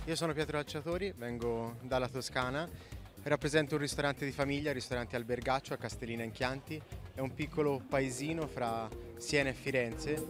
Io sono Pietro Acciatori, vengo dalla Toscana, rappresento un ristorante di famiglia, il ristorante Albergaccio a Castellina in Chianti. È un piccolo paesino fra Siena e Firenze.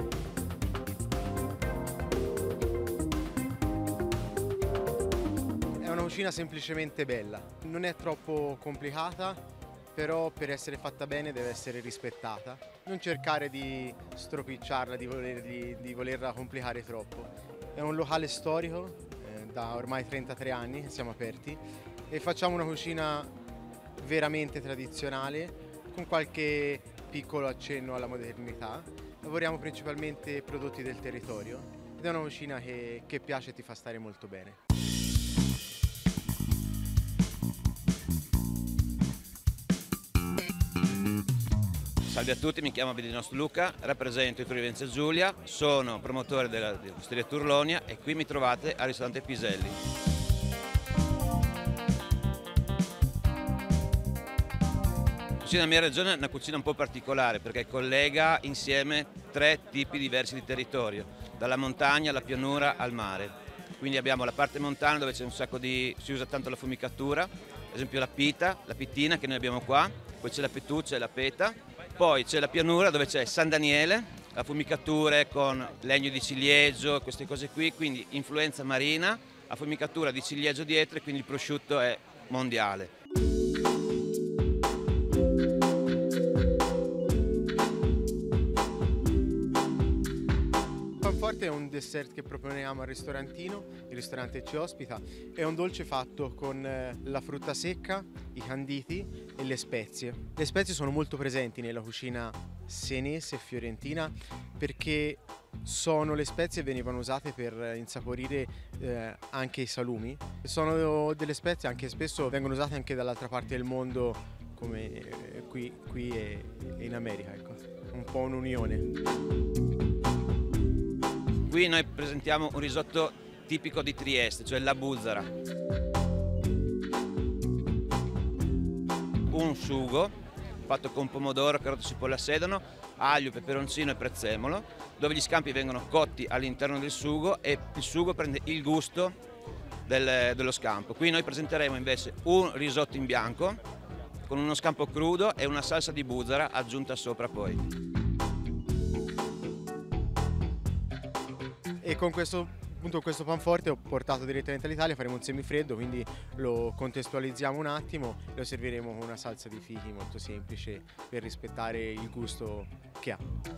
È una cucina semplicemente bella, non è troppo complicata, però per essere fatta bene deve essere rispettata. Non cercare di stropicciarla, di volerla complicare troppo. È un locale storico, da ormai 33 anni che siamo aperti e facciamo una cucina veramente tradizionale con qualche piccolo accenno alla modernità. Lavoriamo principalmente prodotti del territorio ed è una cucina che piace e ti fa stare molto bene. Salve a tutti, mi chiamo Abidinosto Luca, rappresento i Friuli Venezia Giulia, sono promotore dell'Osteria Turlonia e qui mi trovate al ristorante Piselli. La cucina della mia regione è una cucina un po' particolare perché collega insieme tre tipi diversi di territorio, dalla montagna alla pianura al mare. Quindi abbiamo la parte montana dove c'è si usa tanto la fumicatura, ad esempio la pita, la pittina che noi abbiamo qua, poi c'è la pettuccia e la peta. Poi c'è la pianura dove c'è San Daniele, la fumicatura con legno di ciliegio, queste cose qui, quindi influenza marina, la fumicatura di ciliegio dietro e quindi il prosciutto è mondiale. Panforte è un dessert che proponiamo al ristorantino, il ristorante ci ospita, è un dolce fatto con la frutta secca, i canditi e le spezie. Le spezie sono molto presenti nella cucina senese e fiorentina perché sono le spezie che venivano usate per insaporire anche i salumi. Sono delle spezie anche spesso vengono usate anche dall'altra parte del mondo come qui e in America, ecco. Un po' un'unione. Qui noi presentiamo un risotto tipico di Trieste, cioè la buzzara. Un sugo fatto con pomodoro, carote, cipolla, sedano, aglio, peperoncino e prezzemolo, dove gli scampi vengono cotti all'interno del sugo e il sugo prende il gusto dello scampo. Qui noi presenteremo invece un risotto in bianco con uno scampo crudo e una salsa di buzzara aggiunta sopra poi. E con questo panforte ho portato direttamente all'Italia, faremo un semifreddo, quindi lo contestualizziamo un attimo e lo serviremo con una salsa di fichi molto semplice per rispettare il gusto che ha.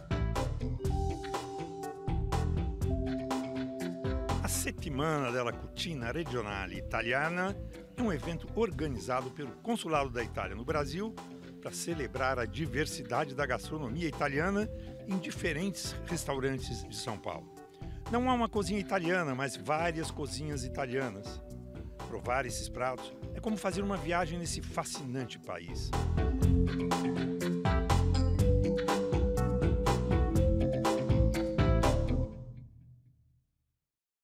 A Settimana della Cucina Regionale Italiana é um evento organizado pelo Consulado da Itália no Brasil para celebrar a diversidade da gastronomia italiana em diferentes restaurantes de São Paulo. Não há uma cozinha italiana, mas várias cozinhas italianas. Provar esses pratos é como fazer uma viagem nesse fascinante país.